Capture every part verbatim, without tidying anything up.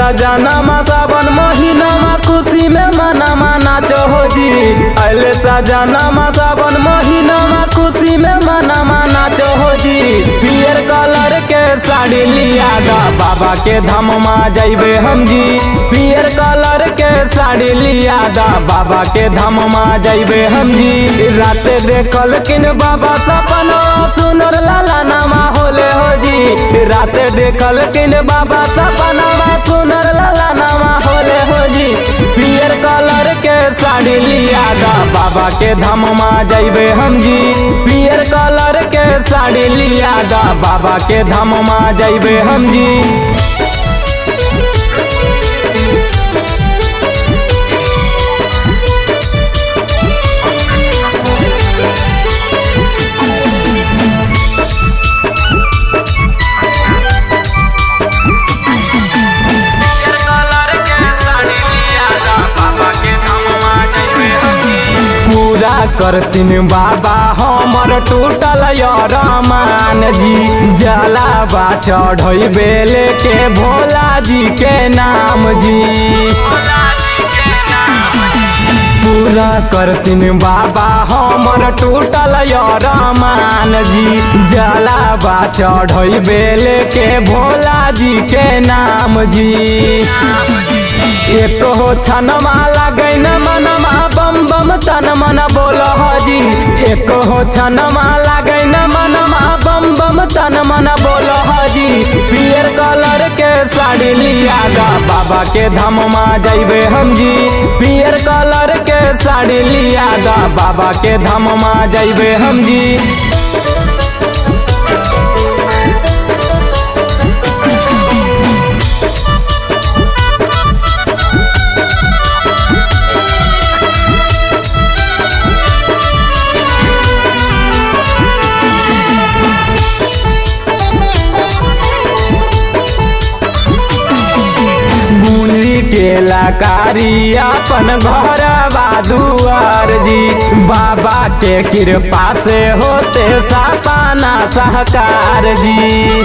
सजनमा सावन महीनामा खुशी में मनामा नाचो हो जी। अले सजनमा सावन महीनामा खुशी में मनामा नाचो हो जी। पियर कलर के साड़ी लिया दा बाबा के धाम में जाइबे हम जी। पियर कलर के साड़ी लिया दा बाबा के धाम में जाइबे हम जी। राते देखल किन बाबा सपना सुनर लाला नामा होले हो जी। राते देखल किन बाबा सपना सुनर लाला नामा होले हो जी। पियर कलर के साड़ी लिया दा बाबा के धाम में जाइबे हम जी। पियर कलर के साड़ी लिया दा बाबा के धाम में जाइबे हम जी। करतीन बाबा हमर टूटल रमान जी। जलावा चढ़ैबे लेके भोला जी के नाम जी। पूरा करतीन बाबा हमर टूटल रमान जी। जलावा चढ़ैबे लेके भोला जी के नाम जी। एक हो छनमा लगै न मनमा बम बम तन मन बोल जी। एक हो छनमा लगै न मनमा बम बम तन मन बोल जी। पियर कलर के साड़ी लिया दा बाबा के धाम में जाइबे हम जी। पियर कलर के साड़ी लिया दा बाबा के धाम में जाइबे हम जी। केलाकारी अपन घर दुआर जी। बाबा के कृपा से होते सपना सहकार जी।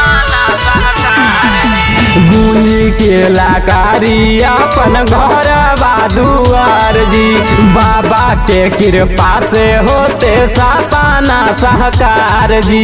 गुंजी केलाकारी अपन घर दुआर जी। बाबा के कृपा से होते सपना सहकार जी।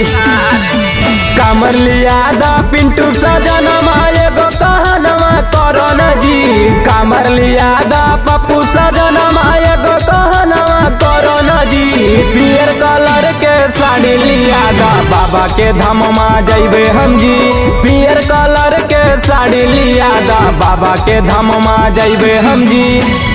कमर लिया दा पिंटू सजनमा एगो कहनमा करोन जी। कमर लिया दा पप्पू सजनमा एगो कहनमा करोन जी। पियर कलर के साड़ी लिया दा बाबा के धाम में जाइबे हम जी। पियर कलर के साड़ी लिया दा बाबा के धाम में जाइबे हम जी।